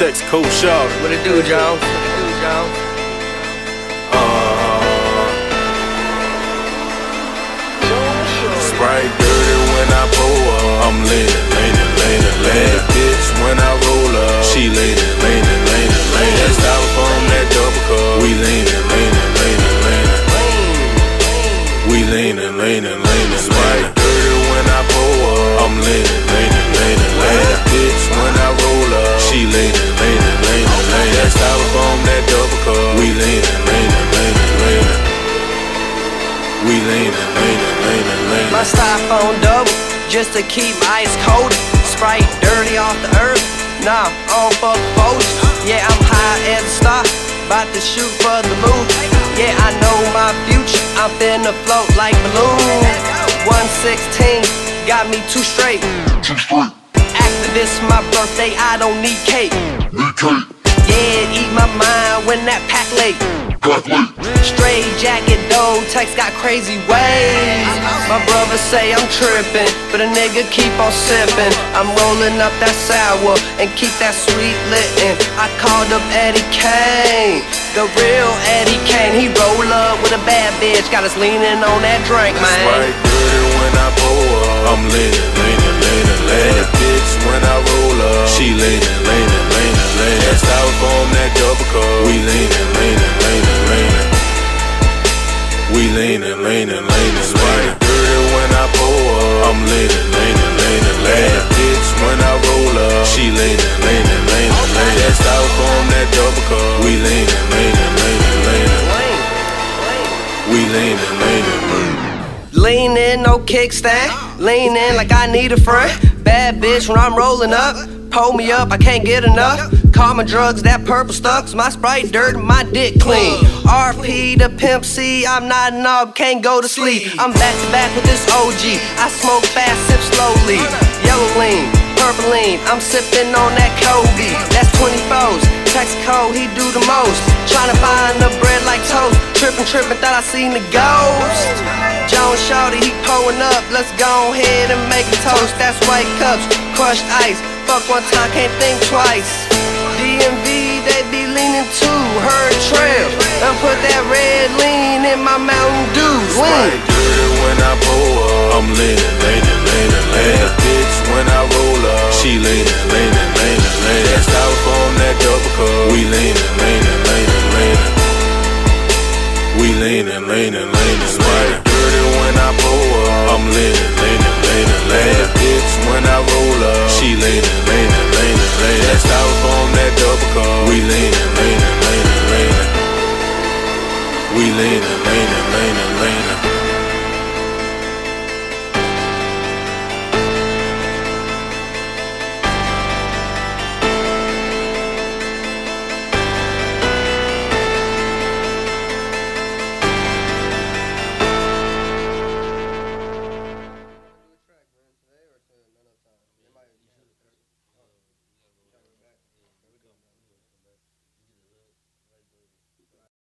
Texaco Shawty. What it do, Jones? What it do, Jones? Sprite dirty when I pull up. I'm leaning. Bitch when I roll up. She leaning. That styrofoam, that double cup. We leaning. We leaning. Sprite dirty when I pull up. I'm leaning. Bitch when I roll up. She leaning. That styrofoam, that double cup. We leaning. We leaning. My styrofoam double, just to keep my ice cold. Sprite dirty off the earth, nah, I don't fuck boats. Yeah, I'm high as a star, about to shoot for the moon. Yeah, I know my future, I'm finna float like balloon. 116, got me too straight. Activist, my birthday, I don't need cake. Yeah, eat my mind when that pack late. Straight jacket, though, text got crazy ways. My brother say I'm trippin', but a nigga keep on sippin'. I'm rolling up that sour and keep that sweet littin'. I called up Eddie Kane, the real Eddie Kane. He roll up with a bad bitch, got us leaning on that drink, man. Sprite dirty when I pull up. I'm leaning. That bitch when I roll up. She leaning. That styrofoam, that double cup. We leaning. We leaning. Sprite dirty when I pull up. I'm leaning. That bitch when I roll up. She leaning. That styrofoam, that double cup. We leaning. We leaning. Leaning, no kickstand. Leaning like I need a friend. Bad bitch when I'm rolling up. Pull me up, I can't get enough. Call my drugs, that purple stuff. My Sprite dirt, my dick clean. RP to Pimp C, I'm not knob, can't go to sleep. I'm back to back with this OG. I smoke fast, sip slowly. Yellow lean, purple lean, I'm sipping on that Kobe. That's 24s, Texaco, he do the most. Tryna find the bread like toast. Trippin', thought I seen the ghost. Jones Shawty, he pulling up, let's go ahead and make a toast. That's white cups, crushed ice. Fuck one time, can't think twice. DMV, they be leaning too. Heard trail, and put that red lean in my Mountain Dew. Sprite dirty when I pull up. I'm leaning. That bitch when I roll up. She leaning. That styrofoam, that double cup. We leaning. We leaning. Sprite dirty when I pull up. I'm leaning. That bitch when I roll up. She leaning. That styrofoam, that double cup. We leaning. We leaning.